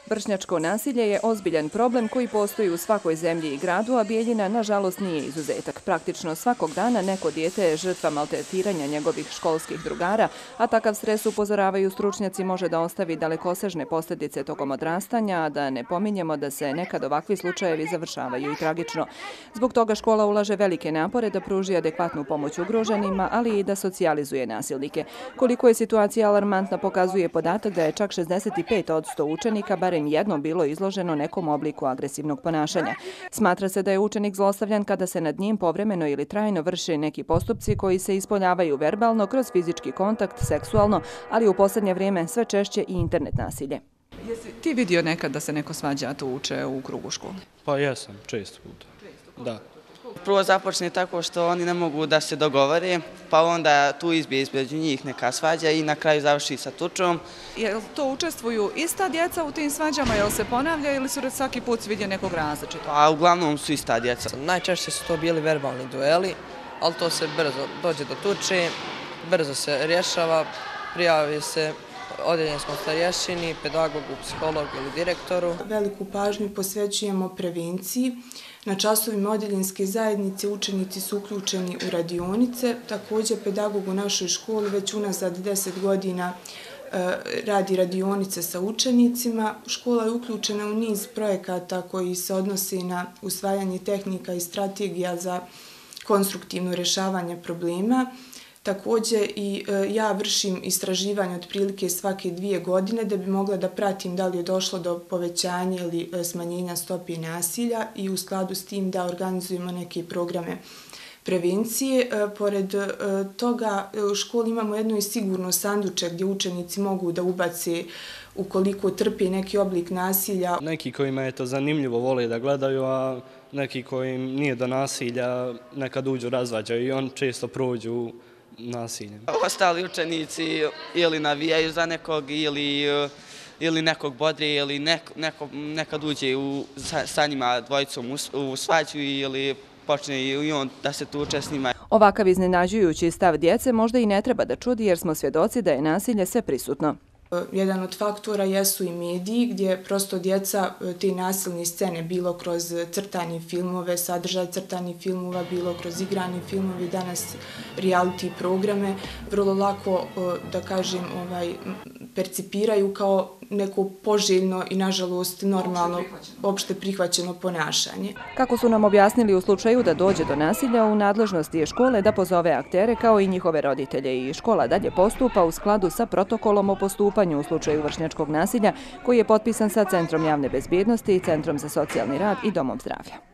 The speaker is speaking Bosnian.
Vršnjačko nasilje je ozbiljan problem koji postoji u svakoj zemlji i gradu, a Bijeljina nažalost nije izuzetak. Praktično svakog dana neko dijete je žrtva maltretiranja njegovih školskih drugara, a takav stres, upozoravaju stručnjaci, može da ostavi dalekosežne posljedice tokom odrastanja, a da ne pominjemo da se nekad ovakvi slučajevi završavaju i tragično. Zbog toga škola ulaže velike napore da pruži adekvatnu pomoć ugroženima, ali i da socijalizuje nasilnike. Koliko je situacija alarmantna pokazuje podatak da je čak 65% učenika barem jednom bilo izloženo nekom obliku agresivnog ponašanja. Smatra se da je učenik zlostavljan kada se nad njim povremeno ili trajno vrše neki postupci koji se ispoljavaju verbalno, kroz fizički kontakt, seksualno, ali u posljednje vrijeme sve češće i internet nasilje. Jesi ti vidio nekad da se neko svađa tu uče u krugu škole? Pa jesam, često puta. Da. Prvo započne tako što oni ne mogu da se dogovore, pa onda tu izbije između njih neka svađa i na kraju završi sa tučom. Jel to učestvuju ista djeca u tim svađama, jel se ponavlja ili su svaki put vidjeli nekog različitog? Pa uglavnom su ista djeca. Najčešće su to bili verbalni dueli, ali to se brzo dođe do tuče, brzo se rješava, prijavi se odeljenjskom starješini, pedagogu, psihologu ili direktoru. Veliku pažnju posvećujemo prevenciji. Na časovima odeljenske zajednice učenici su uključeni u radionice. Također pedagog u našoj školi već unazad 10 godina radi radionice sa učenicima. Škola je uključena u niz projekata koji se odnose na usvajanje tehnika i strategija za konstruktivno rješavanje problema. Također i ja vršim istraživanje otprilike svake 2 godine da bi mogla da pratim da li je došlo do povećanja ili smanjenja stope nasilja i u skladu s tim da organizujemo neke programe prevencije. Pored toga u školi imamo jedno i sigurno sanduče gdje učenici mogu da ubace ukoliko trpi neki oblik nasilja. Neki kojima je to zanimljivo vole da gledaju, a neki kojim nije do nasilja nekad uđu razvađaju i on često prođu nasiljem. Ostali učenici ili navijaju za nekog ili nekog bodre ili nekad uđe sa njima dvojicom u svađu ili počne i on da se tuče s njima. Ovakav iznenađujući stav djece možda i ne treba da čudi, jer smo svjedoci da je nasilje sve prisutno. Jedan od faktora jesu i mediji, gdje prosto djeca te nasilne scene, bilo kroz crtani filmove, sadržaj crtanih filmova, bilo kroz igrani filmovi, danas reality programe, vrlo lako, da kažem, percipiraju kao neko poželjno i, nažalost, normalno, opšte prihvaćeno ponašanje. Kako su nam objasnili, u slučaju da dođe do nasilja, u nadležnosti je škole da pozove aktere kao i njihove roditelje, i škola dalje postupa u skladu sa protokolom o postupanju u slučaju vršnjačkog nasilja koji je potpisan sa Centrom javne bezbjednosti i Centrom za socijalni rad i Domom zdravlja.